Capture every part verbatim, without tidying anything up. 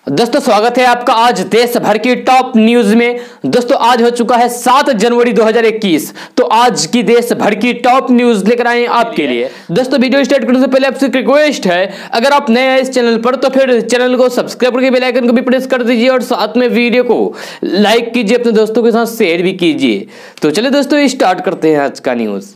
दोस्तों स्वागत है आपका आज देश भर की टॉप न्यूज में। दोस्तों आज हो चुका है सात जनवरी दो हज़ार इक्कीस। तो आज की देश भर की टॉप न्यूज लेकर आए आपके लिए। दोस्तों वीडियो स्टार्ट करने से पहले आपसे एक रिक्वेस्ट है, अगर आप नए हैं इस चैनल पर तो फिर चैनल को सब्सक्राइब करके बेल आइकन को भी प्रेस कर दीजिए और साथ में वीडियो को लाइक कीजिए, अपने दोस्तों के साथ शेयर भी कीजिए। तो चलिए दोस्तों स्टार्ट करते हैं आज का न्यूज।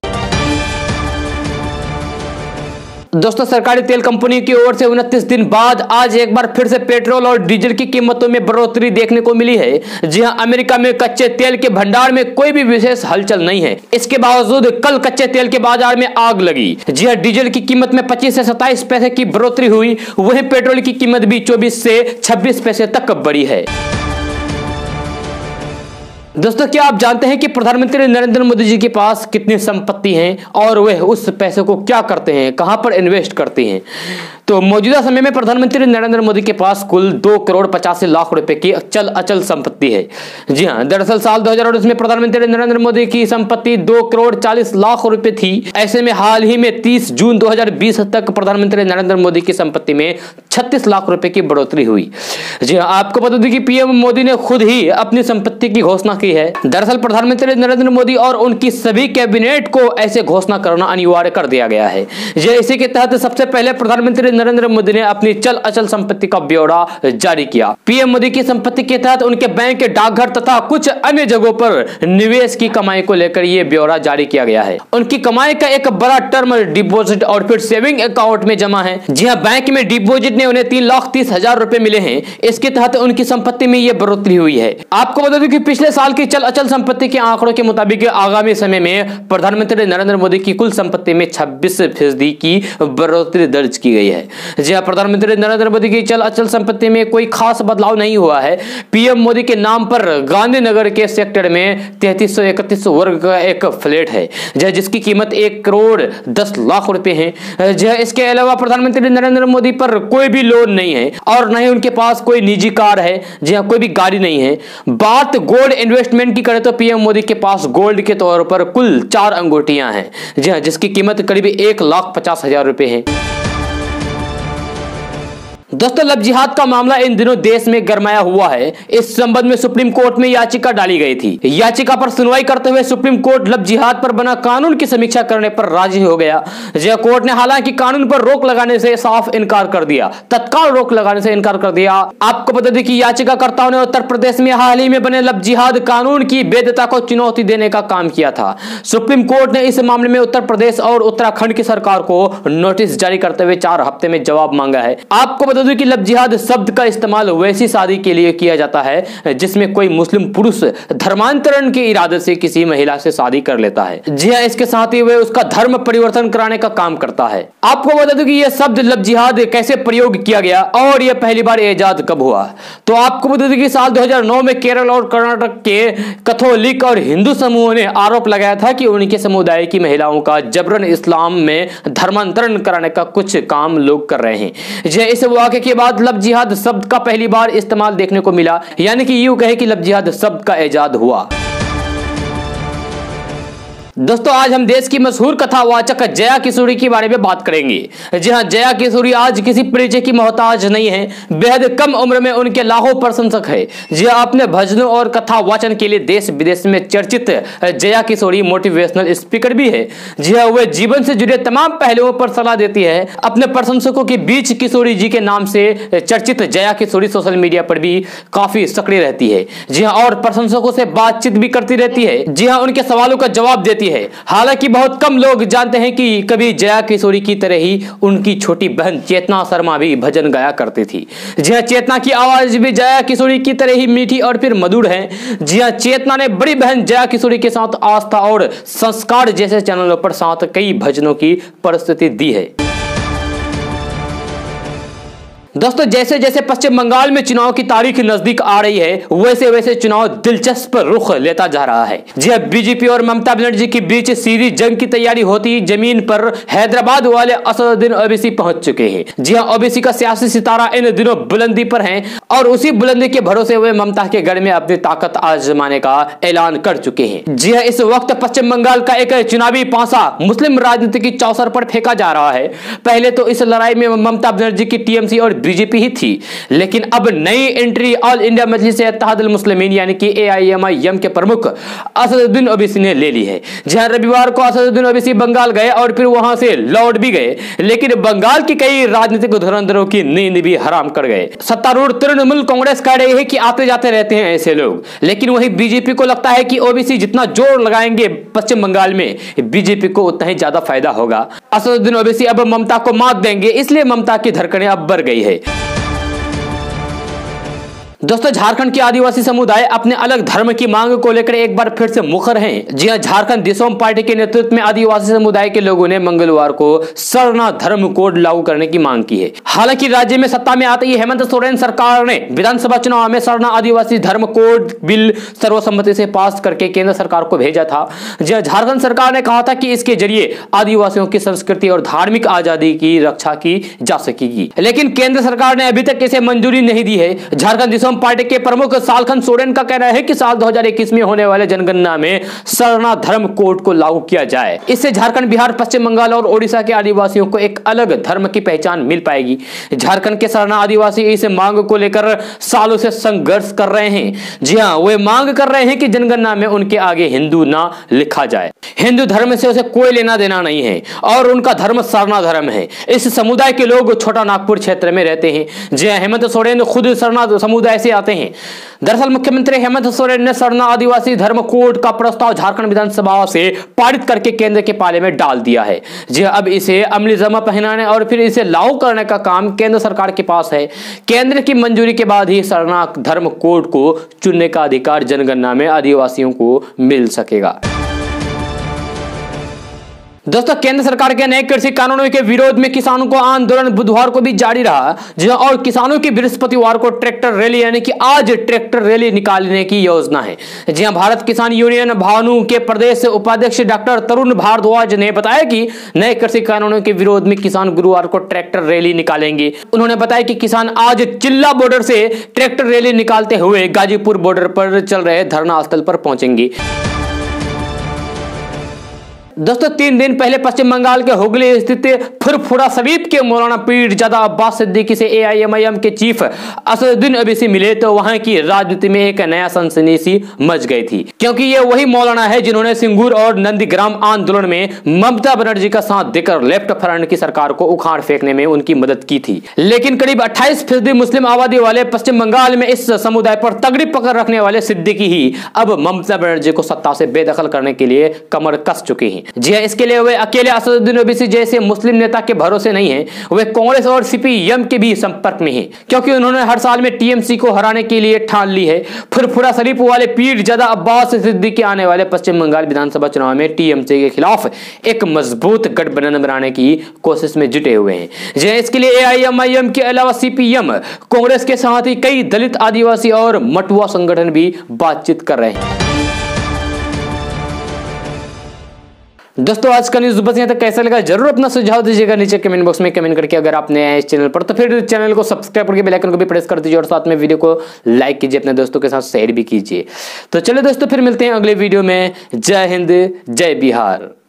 दोस्तों सरकारी तेल कंपनी की ओर से उनतीस दिन बाद आज एक बार फिर से पेट्रोल और डीजल की कीमतों में बढ़ोतरी देखने को मिली है। जी हां, अमेरिका में कच्चे तेल के भंडार में कोई भी विशेष हलचल नहीं है। इसके बावजूद कल कच्चे तेल के बाजार में आग लगी। जी हां, डीजल की कीमत में पच्चीस से सत्ताईस पैसे की बढ़ोतरी हुई, वहीं पेट्रोल की कीमत भी चौबीस से छब्बीस पैसे तक बढ़ी है। दोस्तों क्या आप जानते हैं कि प्रधानमंत्री नरेंद्र मोदी जी के पास कितनी संपत्ति है और वह उस पैसे को क्या करते हैं, कहां पर इन्वेस्ट करते हैं? तो मौजूदा समय में प्रधानमंत्री नरेंद्र मोदी के पास कुल दो करोड़ पचासी लाख रुपए की चल अचल संपत्ति है। जी हां, दरअसल साल दो हज़ार उन्नीस में प्रधानमंत्री नरेंद्र मोदी की संपत्ति दो करोड़ चालीस लाख रुपए थी। ऐसे में हाल ही में तीस जून दो हज़ार बीस तक प्रधानमंत्री नरेंद्र मोदी की संपत्ति में छत्तीस लाख रुपए की बढ़ोतरी हुई। जी हां, आपको बता दें कि पीएम मोदी ने खुद ही अपनी संपत्ति की घोषणा की है। दरअसल प्रधानमंत्री नरेंद्र मोदी और उनकी सभी कैबिनेट को ऐसे घोषणा करना अनिवार्य कर दिया गया है। इसी के तहत सबसे पहले प्रधानमंत्री नरेंद्र मोदी ने अपनी चल अचल संपत्ति का ब्यौरा जारी किया। पीएम मोदी की संपत्ति के तहत उनके बैंक, डाकघर तथा कुछ अन्य जगहों पर निवेश की कमाई को लेकर यह ब्यौरा जारी किया गया है। उनकी कमाई का एक बड़ा टर्म डिपॉजिट और फिर सेविंग अकाउंट में जमा है। जी हां, बैंक में डिपॉजिट ने उन्हें तीन लाख तीस हजार रुपए मिले हैं। इसके तहत उनकी संपत्ति में यह बढ़ोतरी हुई है। आपको बता दें कि पिछले साल की चल अचल संपत्ति के आंकड़ों के मुताबिक आगामी समय में प्रधानमंत्री नरेंद्र मोदी की कुल संपत्ति में छब्बीस फीसदी की बढ़ोतरी दर्ज की गई है। जी हां, प्रधानमंत्री नरेंद्र मोदी की चल अचल संपत्ति में कोई खास बदलाव नहीं हुआ है। पीएम मोदी के नाम पर गांधीनगर के सेक्टर में तैंतीस सौ इकतीस वर्ग का एक फ्लैट है, जिसकी कीमत एक करोड़ दस लाख रुपए है। जी हां, इसके अलावा प्रधानमंत्री नरेंद्र मोदी पर कोई भी लोन नहीं है और न ही उनके पास कोई निजी कार है। जी हां, कोई भी गाड़ी नहीं है। बात गोल्ड इन्वेस्टमेंट की करें तो पीएम मोदी के पास गोल्ड के तौर पर कुल चार अंगूठियां हैं। जी हां, जिसकी कीमत करीब एक लाख पचास हजार रुपए है। दोस्तों लव जिहाद का मामला इन दिनों देश में गरमाया हुआ है। इस संबंध में सुप्रीम कोर्ट में याचिका डाली गई थी। याचिका पर सुनवाई करते हुए सुप्रीम कोर्ट लव जिहाद पर बना कानून की समीक्षा करने पर राजी हो गया। जय कोर्ट ने हालांकि कानून पर रोक लगाने से साफ इनकार कर दिया, तत्काल रोक लगाने से इनकार कर दिया। आपको बता दें कि याचिकाकर्ताओं ने उत्तर प्रदेश में हाल ही में बने लव जिहाद कानून की वैधता को चुनौती देने का काम किया था। सुप्रीम कोर्ट ने इस मामले में उत्तर प्रदेश और उत्तराखंड की सरकार को नोटिस जारी करते हुए चार हफ्ते में जवाब मांगा है। आपको बता कि लव जिहाद शब्द का इस्तेमाल वैसी शादी के लिए किया जाता है जिसमें कोई मुस्लिम पुरुष धर्मांतरण के इरादे से किसी महिला से शादी कर लेता है। जी हां, इसके साथ ही वह उसका धर्म परिवर्तन कराने का काम करता है। आपको बता दूं कि यह शब्द लव जिहाद कैसे प्रयोग किया गया और यह पहली बार इजाद कब हुआ। तो आपको बता दूं कि साल दो हज़ार नौ में केरल और कर्नाटक के कैथोलिक और हिंदू समूहों ने आरोप लगाया था कि उनके समुदाय की महिलाओं का जबरन इस्लाम में धर्मांतरण कराने का कुछ काम लोग कर रहे हैं। जी, इस वाक़े के बाद लव जिहाद शब्द का पहली बार इस्तेमाल देखने को मिला, यानी कि यूं कहे कि लव जिहाद शब्द का इजाद हुआ। दोस्तों आज हम देश की मशहूर कथावाचक जया किशोरी के बारे में बात करेंगे। जी हां, जया किशोरी आज किसी परिचय की मोहताज नहीं है। बेहद कम उम्र में उनके लाखों प्रशंसक है। जी हां, अपने भजनों और कथा वाचन के लिए देश विदेश में चर्चित जया किशोरी मोटिवेशनल स्पीकर भी है। जी हां, वह जीवन से जुड़े तमाम पहलुओं पर सलाह देती है। अपने प्रशंसकों के बीच किशोरी जी के नाम से चर्चित जया किशोरी सोशल मीडिया पर भी काफी सक्रिय रहती है। जी हां, और प्रशंसकों से बातचीत भी करती रहती है। जी हां, उनके सवालों का जवाब देती है। हालांकि बहुत कम लोग जानते हैं कि कभी जया किशोरी की तरह ही उनकी छोटी बहन चेतना शर्मा भी भजन गाया करती थी। जी हां, चेतना की आवाज भी जया किशोरी की तरह ही मीठी और फिर मधुर है। जी हां, चेतना ने बड़ी बहन जया किशोरी के साथ आस्था और संस्कार जैसे चैनलों पर साथ कई भजनों की प्रस्तुति दी है। दोस्तों जैसे जैसे पश्चिम बंगाल में चुनाव की तारीख नजदीक आ रही है वैसे वैसे चुनाव दिलचस्प रुख लेता जा रहा है। जी हां, बीजेपी और ममता बनर्जी के बीच सीधी जंग की तैयारी होती जमीन पर हैदराबाद वाले असदुद्दीन ओवैसी पहुंच चुके हैं। जी हां, ओवैसी का सियासी सितारा इन दिनों बुलंदी पर है और उसी बुलंदी के भरोसे हुए ममता के गढ़ में अपनी ताकत आजमाने का ऐलान कर चुके हैं। जी हां, इस वक्त पश्चिम बंगाल का एक चुनावी पांसा मुस्लिम राजनीति की चौसर पर फेंका जा रहा है। पहले तो इस लड़ाई में ममता बनर्जी की टीएमसी और बीजेपी ही थी, लेकिन अब नई entry all India Majlis Ittehadul Muslimeen यानी कि ए आई एम आई एम के प्रमुख असदुद्दीन ओवैसी ने ले ली है। जहां रविवार को असदुद्दीन ओवैसी बंगाल गए और फिर वहां से लौट भी गए, लेकिन बंगाल की कई राजनीतिक धुरंधरों की नींद भी हराम कर गए। सत्तारूढ़ तृणमूल कांग्रेस का है कि आते जाते रहते हैं ऐसे लोग, लेकिन वही बीजेपी को लगता है कि ओबीसी जितना जोर लगाएंगे पश्चिम बंगाल में बीजेपी को उतना ही ज्यादा फायदा होगा। असदुद्दीन ओवैसी अब ममता को मात देंगे, इसलिए ममता की धड़कनें अब बढ़ गई है। दोस्तों, झारखंड के आदिवासी समुदाय अपने अलग धर्म की मांग को लेकर एक बार फिर से मुखर हैं। जी हां, झारखंड दिसोम पार्टी के नेतृत्व में आदिवासी समुदाय के लोगों ने मंगलवार को सरना धर्म कोड लागू करने की मांग की है। हालांकि राज्य में सत्ता में आते ही हेमंत सोरेन सरकार ने विधानसभा चुनाव में सरना आदिवासी धर्म कोड बिल सर्वसम्मति से पास करके केंद्र सरकार को भेजा था। जी हां, झारखंड सरकार ने कहा था कि इसके जरिए आदिवासियों की संस्कृति और धार्मिक आजादी की रक्षा की जा सकेगी, लेकिन केंद्र सरकार ने अभी तक इसे मंजूरी नहीं दी है। झारखंड पार्टी के प्रमुख सालखन सोरेन का कहना है कि साल दो हज़ार इक्कीस में होने वाले जनगणना में सरना धर्म कोड को लागू किया जाए। इससे झारखंड, बिहार, पश्चिम बंगाल और ओडिशा के आदिवासियों को एक अलग धर्म की पहचान मिल पाएगी। झारखंड के सरना आदिवासी इस मांग को लेकर सालों से संघर्ष कर रहे हैं। जी हां, वे मांग कर रहे हैं कि जनगणना में उनके आगे हिंदू ना लिखा जाए। हिंदू धर्म से उसे कोई लेना देना नहीं है और उनका धर्म सरना धर्म है। इस समुदाय के लोग छोटा नागपुर क्षेत्र में रहते हैं। जी हां, हेमंत सोरेन खुद सरना समुदाय से आते हैं। दरअसल मुख्यमंत्री हेमंत सोरेन ने सरना आदिवासी धर्म कोड का प्रस्ताव झारखंड विधानसभा से पारित करके केंद्र के पाले में डाल दिया है। जी अब इसे अमली जमा पहनाने और फिर इसे लागू करने का काम केंद्र सरकार के पास है। केंद्र की मंजूरी के बाद ही सरना धर्म कोड को चुनने का अधिकार जनगणना में आदिवासियों को मिल सकेगा। दोस्तों, केंद्र सरकार के नए कृषि कानूनों के विरोध में किसानों को आंदोलन बुधवार को भी जारी रहा। जहां और किसानों की बृहस्पतिवार को ट्रैक्टर रैली यानी कि आज ट्रैक्टर रैली निकालने की योजना है। जहां भारत किसान यूनियन भानु के प्रदेश उपाध्यक्ष डॉक्टर तरुण भारद्वाज ने बताया कि नए कृषि कानूनों के विरोध में किसान गुरुवार को ट्रैक्टर रैली निकालेंगे। उन्होंने बताया कि किसान आज चिल्ला बॉर्डर से ट्रैक्टर रैली निकालते हुए गाजीपुर बॉर्डर पर चल रहे धरना स्थल पर पहुंचेंगे। दोस्तों, तीन दिन पहले पश्चिम बंगाल के हुगली स्थित फुरफुरा शरीफ के मौलाना पीरजादा अब्बास सिद्दीकी से A I M I M के चीफ असदुद्दीन ओवैसी मिले तो वहां की राजनीति में एक नया सनसनी सी मच गई थी, क्योंकि ये वही मौलाना है जिन्होंने सिंगूर और नंदीग्राम आंदोलन में ममता बनर्जी का साथ देकर लेफ्ट फ्रंट की सरकार को उखाड़ फेंकने में उनकी मदद की थी। लेकिन करीब अट्ठाईस फीसदी मुस्लिम आबादी वाले पश्चिम बंगाल में इस समुदाय पर तगड़ी पकड़ रखने वाले सिद्दीकी ही अब ममता बनर्जी को सत्ता से बेदखल करने के लिए कमर कस चुके हैं। जी हां, इसके लिए वे अकेले असदुद्दीन ओवैसी जैसे मुस्लिम नेता के भरोसे नहीं है, वे कांग्रेस और सी पी एम के भी संपर्क में हैं, क्योंकि उन्होंने हर साल में टी एम सी को हराने के लिए ठान ली है। फुरफुरा शरीफ वाले पीरजादा अब्बास सिद्दीकी आने वाले पश्चिम बंगाल विधानसभा चुनाव में टी एम सी के खिलाफ एक मजबूत गठबंधन बनाने की कोशिश में जुटे हुए हैं। जी हां, इसके लिए ए आई एम आई एम के अलावा सी पी एम, कांग्रेस के साथ ही कई दलित, आदिवासी और मटुआ संगठन भी बातचीत कर रहे हैं। दोस्तों, आज का न्यूज बस यहाँ तक। कैसा लगा जरूर अपना सुझाव दीजिएगा नीचे कमेंट बॉक्स में कमेंट करके। अगर आप नए हैं इस चैनल पर तो फिर चैनल को सब्सक्राइब करके बेल आइकन को भी प्रेस कर दीजिए और साथ में वीडियो को लाइक कीजिए, अपने दोस्तों के साथ शेयर भी कीजिए। तो चलिए दोस्तों, फिर मिलते हैं अगले वीडियो में। जय हिंद, जय बिहार।